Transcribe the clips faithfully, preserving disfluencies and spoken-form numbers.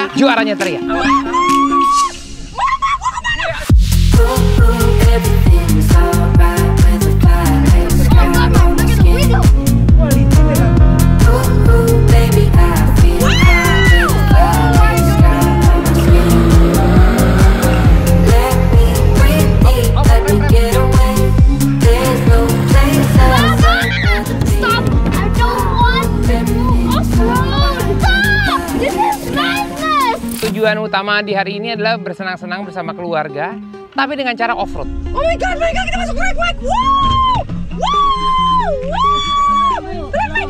juaranya teriak. Tujuan utama di hari ini adalah bersenang-senang bersama keluarga, tapi dengan cara off-road. Oh my god, my god, kita masuk trek, wow! Wow! Wow! Trek!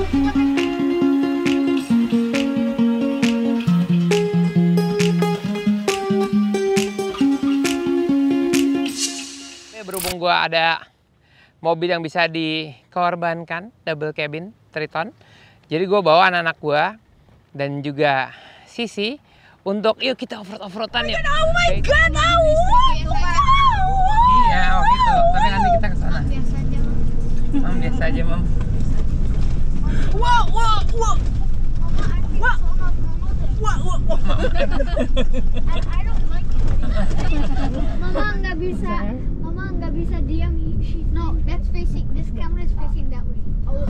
Berhubung gua ada mobil yang bisa dikorbankan, double cabin, Triton. Jadi gua bawa anak-anak gua dan juga Sisi untuk yuk kita off-road off-roadan ya. Oh my god, oh iya, oh gitu. Tapi nanti kita ke sana. Mam biasa aja, Mam. Wow, wow, wow. Wow. Wow, wow. Mama nggak bisa. Mama nggak bisa diam. No, that's facing. This camera is facing that way. Oh.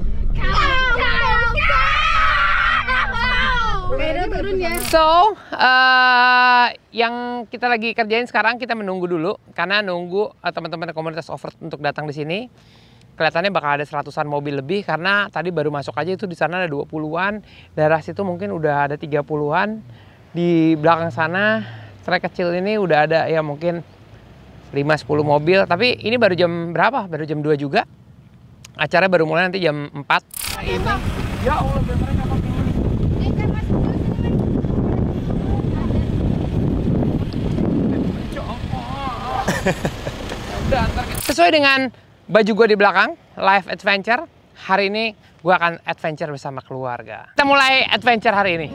So, uh, yang kita lagi kerjain sekarang kita menunggu dulu karena nunggu uh, teman-teman komunitas off-road untuk datang di sini. Kelihatannya bakal ada seratusan mobil lebih karena tadi baru masuk aja itu di sana ada dua puluhan, daerah situ mungkin udah ada tiga puluhan. Di belakang sana trek kecil ini udah ada ya mungkin lima sepuluh mobil, tapi ini baru jam berapa? Baru jam dua juga. Acara baru mulai nanti jam empat. Nah, ini ya Allah, mereka sesuai dengan baju gue di belakang, live adventure. Hari ini gue akan adventure bersama keluarga. Kita mulai adventure hari ini.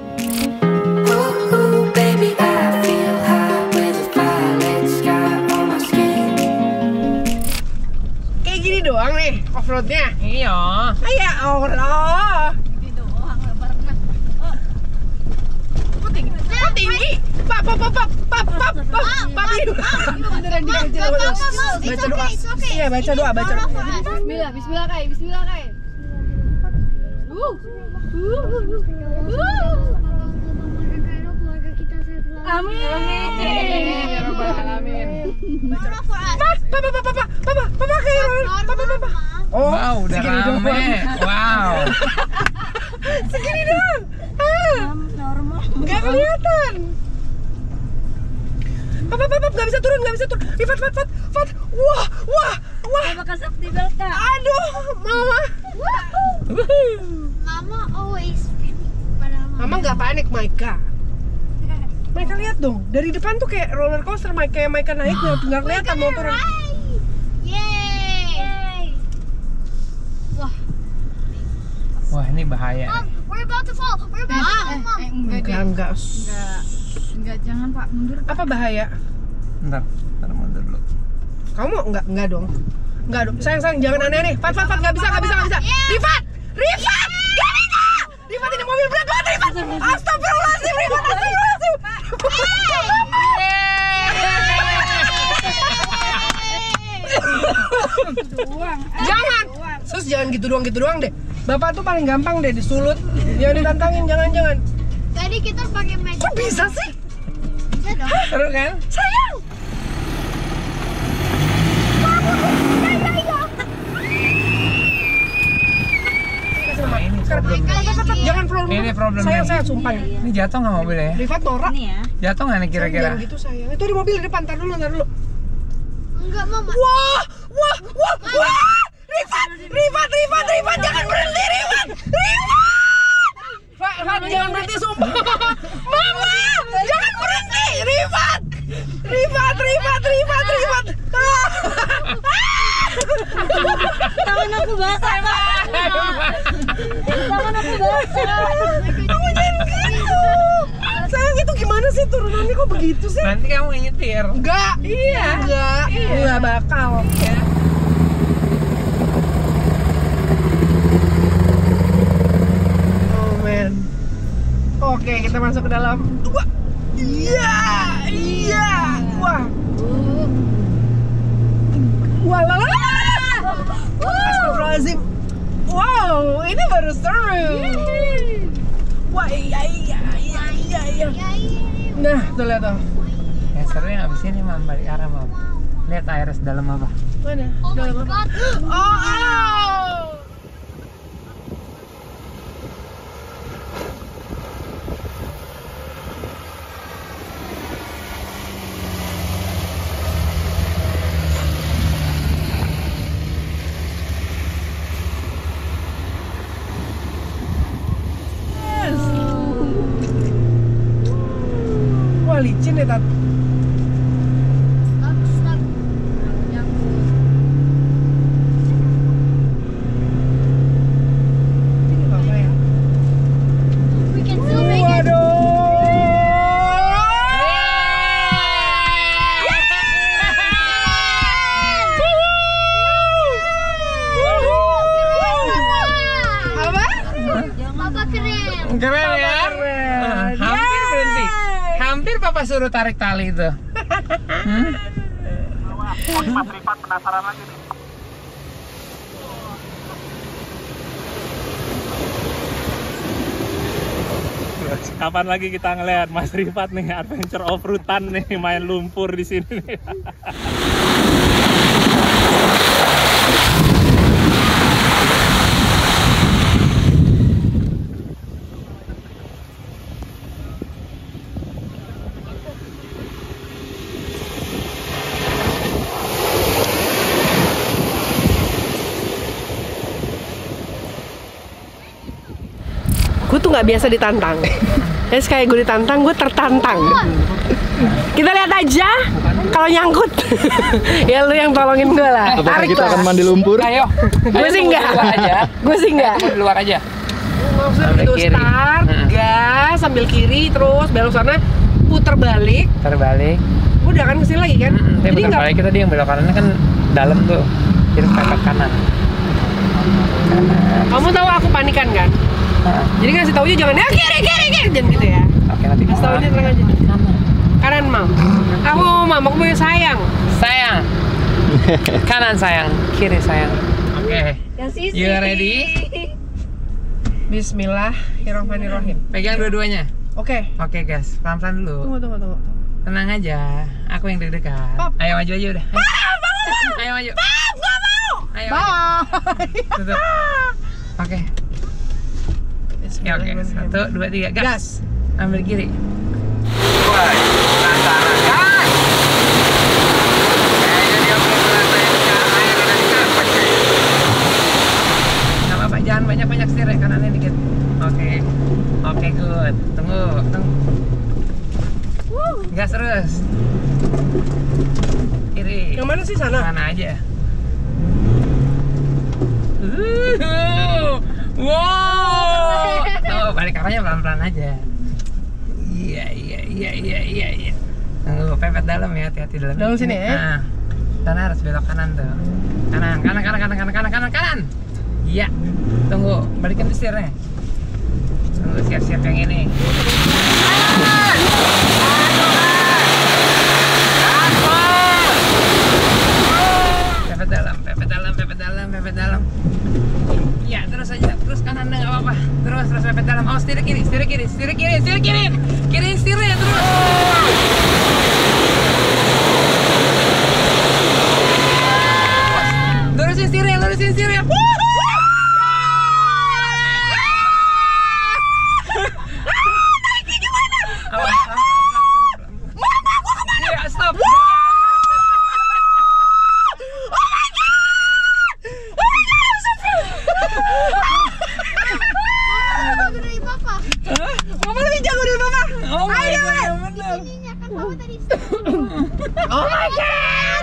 Kayak gini doang nih off-roadnya. Iya. Ya Allah. Gini doang, gak pernah. Kok tinggi? Kok tinggi? Pak, pak, pak, pak, pak, pak, pak, pak, beneran dikejar. Baca doa. Iya, baca doa, baca doa. Bismillah, bismillah kai, bismillah kai. Uh, uh, uh. Amin. Ya Rabbal Alamin. Pak, papa, papa, papa, papa, papa, papa, papa. Oh, wow, udah rame. Wow. Segini doang. Normal. Gak kelihatan. Papa, papa, gak bisa turun, gak bisa turun. Rifat, Fat, Fat, Fat. Wah, wah, wah. Mama kasih belka. Aduh, Mama. Mama always panic. Padahal Mama gak panik, Maika. Maika lihat dong, dari depan tuh kayak roller coaster, Maika, kayak Maika naik nggak kelihatan mau turun. Yeay. Wah. Wah, ini bahaya. Mom, we're about to fall. We're about to fall, Mom. Eh, enggak, Enggak, deh. enggak. Enggak. Enggak, jangan Pak, mundur. Apa bahaya? Bentar, bentar mundur dulu. Kamu enggak, enggak dong. Enggak dong. Sayang, sayang, jangan aneh-aneh. Fat, Fat, Fat, nggak bisa, nggak bisa, nggak bisa. Rifat, Rifat, nggak bisa. Rifat, ini mobil berat banget, Rifat. Astagfirullahaladzim, Rifat, astagfirullahaladzim. Jangan, sus jangan gitu doang, gitu doang deh. Bapak tuh paling gampang deh disulut. Jangan ditantangin, jangan-jangan. Tadi kita pakai magic. Kok bisa sih? Bisa dong. Seru kan? Sayang. Ini problem. Jangan problem. Ini problemnya. Sayang, sayang, sumpah. Ini jatuh nggak mobilnya? Rifat norak. Ini ya. Jatuh nggak nih kira-kira? Jangan gitu sayang. Itu ada mobil di depan. Ntar dulu, ntar dulu. Enggak, Mama. Wah, wah, wah, wah. Rifat, Rifat, Rifat, Rifat, jangan berhenti, Rifat, Rifat. Fat, Fat, jangan berhenti, sumpah. Mama, jangan berhenti, Rifat, Rifat, Rifat, Rifat, Rifat. Tangan aku basah, Pak. Tangan aku basah. Kamu jangan gitu. Sayang, itu gimana sih turunannya kok begitu sih? Nanti kamu nyetir. Enggak. Iya. Enggak. Iya. Enggak bakal. Iya. Oh man. Oh Oke, kita masuk ke dalam. Wah. Iya, iya. Wah. Wah, la la la. Astagfirullahaladzim. Wow, ini baru seru. Wah, iya, iya, iya, iya, iya. Nah, tuh lihat tuh. Ya serunya abis ini mam balik arah mam. Lihat air sedalam apa? Mana? Oh my Dalam apa? god. Oh, oh. Wah, licin ya, Tat. Stop, stop. Ini apa ya? We can still make it. Apa? Papa keren. Keren ya? Keren. Hampir berhenti. Hampir papa suruh tarik tali itu. Hmm? Mas Rifat penasaran lagi nih. Kapan lagi kita ngeliat Mas Rifat nih adventure off-roadan nih, main lumpur di sini nih. Gue tuh nggak biasa ditantang. Terus kayak gue ditantang, gue tertantang. Kita lihat aja kalau nyangkut. Ya lu yang tolongin gue lah. Tarik Kita akan lah. mandi lumpur. Ayo. Gue sih enggak. Gue sih enggak. Di luar aja. Maksudnya Sambil gitu kiri. start, Heeh. gas sambil kiri terus belok sana, puter balik. Terbalik. Udah kan kesini lagi kan? Hmm, Jadi Jadi nggak. balik kita dia yang belok kanannya kan dalam tuh. Jadi pepet kanan. Kamu tahu aku panikan kan? Nah, Jadi ngasih taunya jangan ya kiri kiri kiri jangan gitu ya. oke nanti Kasih taunya tenang aja. Kanan mam. Aku mau mam, aku punya sayang. sayang. Kanan sayang, kiri sayang. Oke. You ready? Bismillahirrahmanirrahim. Pegang dua-duanya. Oke. Oke guys, pelan-pelan dulu. Tunggu tunggu tunggu. Tenang aja. Aku yang deg-degan. Pap. Ayo maju aja udah. Ayo, Ayo maju. Pap, gua mau. Ayo. Bye. Tutup. Oke. Ya oke. Satu, dua, tiga. Gas. Gas. Ambil kiri. Wah, penasaran. Gas. Ayo dia pelan-pelan sayang. Ayo kanan dikit. Nggak apa-apa, jangan banyak-banyak setir ya, kanannya dikit. Oke. Oke, good. Tunggu, tunggu. Gas terus. Kiri. Yang mana sih sana? Sana aja. Uh, wow. Tuh, balik arahnya pelan-pelan aja. Iya, iya, iya, iya, iya, iya. Tunggu, pepet dalam ya, hati-hati dalam. Dalam sini ya? Nah, sana harus belok kanan tuh. Kanan, kanan, kanan, kanan, kanan, kanan, kanan, kanan. Iya. Tunggu, balikin tuh setirnya. Tunggu, siap-siap yang ini. Pepet dalam, pepet dalam, pepet dalam, pepet dalam. Iya, terus aja, terus kanan nggak apa-apa. Terus, terus pepet dalam. Oh, setir kiri, setir kiri, setir kiri, setir kiri, kiri setirnya terus. Lurusin setirnya, lurusin setirnya. Ya, stop. Mama lebih dari papa. Mama lebih jago dari Mama. Oh my god, bener. Ininya kan papa tadi. Oh my god.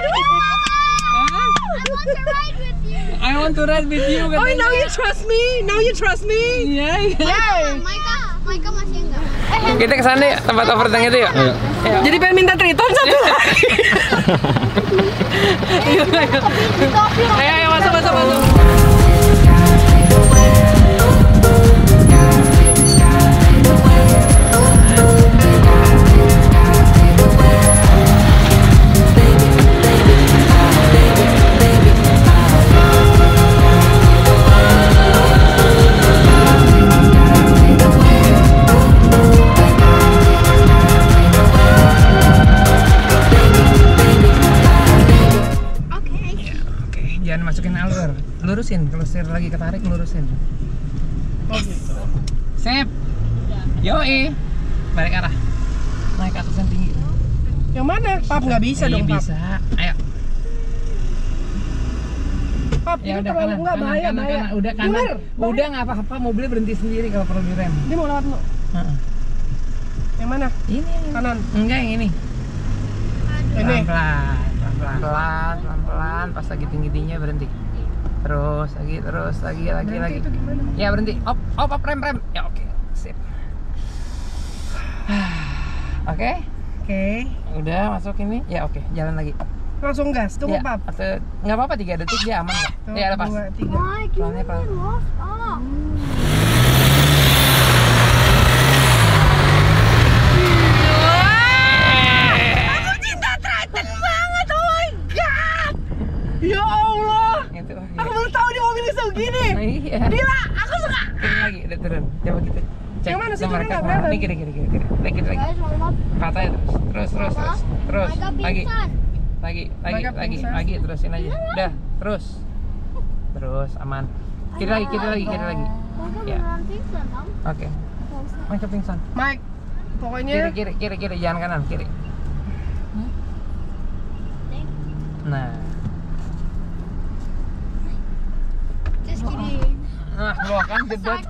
I want to ride with you. I want to ride with you Oh, katanya. now you trust me. Now you trust me. Iya, iya. Maika, Maika masih enggak. Eh, Kita kesana yuk, tempat overtang itu yuk. Ayo. Jadi pengen minta triton satu lagi. Ayo, ayo. Ayo, ayo, masuk, masuk, masuk. lurusin, kalau setir lagi ketarik lurusin. Oh gitu. Sip. Yoi. Balik arah. Naik ke atas yang tinggi. Yang mana? Pap nggak bisa Iya, dong, Pap. bisa. Ayo. Pap, Ya ini udah terlalu kanan, nggak kanan, bahaya, kanan, bahaya. kanan. Udah kanan. Bener, bahaya. Udah nggak apa-apa, mobilnya berhenti sendiri kalau perlu direm. Dia mau lewat lu. Heeh. Yang mana? Ini. Kanan. Enggak yang ini. Ini. Pelan-pelan, pelan-pelan, pelan, pelan-pelan. Pas lagi tinggi-tingginya berhenti. Terus lagi, terus lagi, lagi, Berhenti lagi. itu gimana? Ya berhenti. Op, op, op, rem, rem. Ya oke, sip. Oke, Oke. udah masuk ini. Ya oke, jalan lagi. Langsung gas. Tunggu, Ya, Pap. atau nggak apa-apa tiga detik dia aman ya. Satu, Ya lepas. dua, tiga. Mike, you Pelannya, pelan. really lost up. Aku cinta Triton banget. Oh my god. Ya Allah. Gitu. Aku baru tahu dia mobilnya segini. Nah, iya. Gila, aku suka. Turun lagi, udah turun. Coba gitu. Cek Yang mana sih nomor turun nggak rekening. kelihatan? Ini kiri, kiri, kiri, kiri. Lagi, lagi. Guys, maaf. Patah terus, terus, terus, terus, terus, Mike lagi, pingsan. lagi, lagi, Mereka lagi, pingsan. lagi, terusin aja. Udah, terus, terus, aman. Kiri lagi, kiri lagi, kiri lagi. Mike Ya. beneran pingsan, Bang. Oke, Mike pingsan. Mike, pokoknya Kiri, kiri, kiri, kiri, jangan kanan, kiri. Nah, Just kidding. nah, gua kan jedot.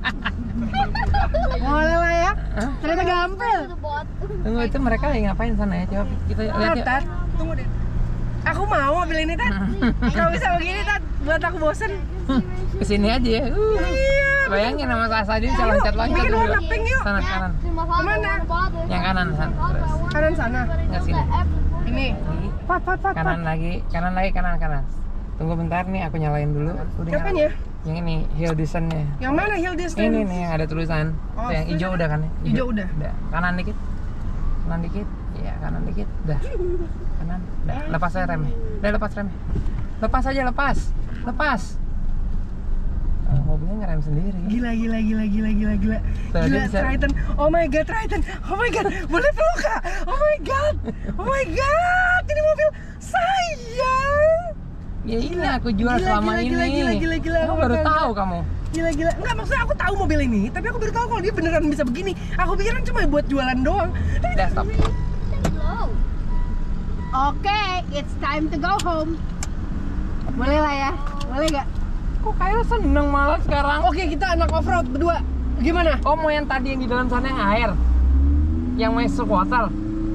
boleh lah ya. Hah? Ternyata gampang. To the bot. Tunggu, itu mereka lagi ngapain sana ya? Coba kita lihat Tat, yuk. Tat, tunggu deh. Aku mau mobil ini, Tat. Kalau bisa begini, Tat, buat aku bosen. Kesini aja ya. Uh. Iya. Bayangin sama Sasadin bisa loncat-loncat bikin dulu. warna pink yuk. Sana kanan. Kemana? Yang kanan, san. Terus. Kanan sana. Nggak sini. Ini. Lagi. Pat, pat, pat, Kanan pat. lagi, kanan lagi, kanan, kanan. Tunggu bentar nih, aku nyalain dulu. Udah Kapan nyala. ya? Yang ini, hill descent-nya. Yang mana hill distance? Ini nih yang ada tulisan. Oh, Tuh, yang hijau udah kan? Hijau udah. Udah. Kanan dikit. Kanan dikit. Iya, kanan dikit. Udah. Kanan. Udah. Lepas aja remnya. Udah lepas remnya. Lepas aja, lepas. Lepas. Oh, mobilnya ngerem sendiri. Gila, gila, gila, gila, gila, gila. Tuh, dia Gila, bisa- Triton. Oh my god, Triton. Oh my god, boleh peluk Kak? Oh my god. Oh my god, ini mobil sayang. Ya ini aku jual Gila, selama gila, ini. gila, gila, gila, gila. Kamu Oh, baru gila. tahu kamu. Gila, gila. Enggak, maksudnya aku tahu mobil ini, tapi aku baru tahu kalau dia beneran bisa begini. Aku pikiran cuma buat jualan doang. Tapi Udah stop. Low. Oke, it's time to go home. Boleh lah ya? Boleh gak? Kok kayak seneng malah sekarang? oke, kita anak off-road berdua. Gimana? Oh mau yang tadi yang di dalam sana yang air, yang masuk water.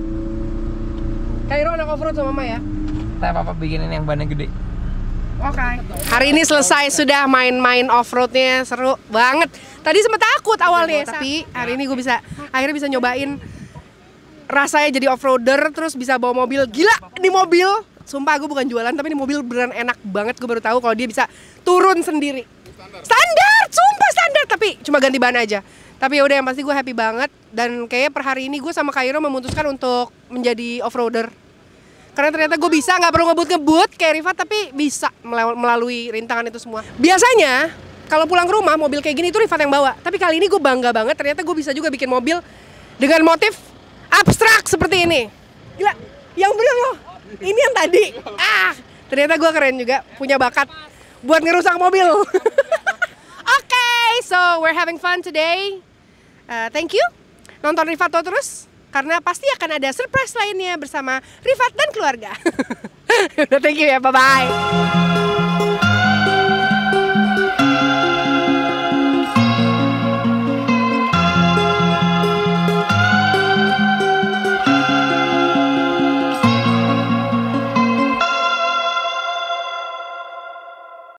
Kairo anak off-road sama Mama ya? Saya papa bikinin yang bannya gede. Oke. Hari ini selesai sudah main-main off-roadnya, seru banget. Tadi sempat takut awalnya, tapi hari ini gue bisa akhirnya bisa nyobain rasanya jadi off-roader, terus bisa bawa mobil. Gila, di mobil, sumpah gue bukan jualan, tapi di mobil beneran enak banget. Gue baru tahu kalau dia bisa turun sendiri. Standar, sumpah standar, tapi cuma ganti ban aja. Tapi ya udah, yang pasti gue happy banget, dan kayaknya per hari ini gue sama Kairo memutuskan untuk menjadi off-roader. Karena ternyata gue bisa, nggak perlu ngebut-ngebut kayak Rifat, tapi bisa melalui rintangan itu semua. Biasanya kalau pulang ke rumah mobil kayak gini itu Rifat yang bawa, tapi kali ini gue bangga banget ternyata gue bisa juga bikin mobil dengan motif abstrak seperti ini. Gila, yang bener loh, ini yang tadi. Ah, ternyata gue keren juga, punya bakat buat ngerusak mobil. Oke, so we're having fun today. Uh, thank you, nonton Rifato terus, karena pasti akan ada surprise lainnya bersama Rifat dan keluarga. Udah, thank you ya, bye-bye.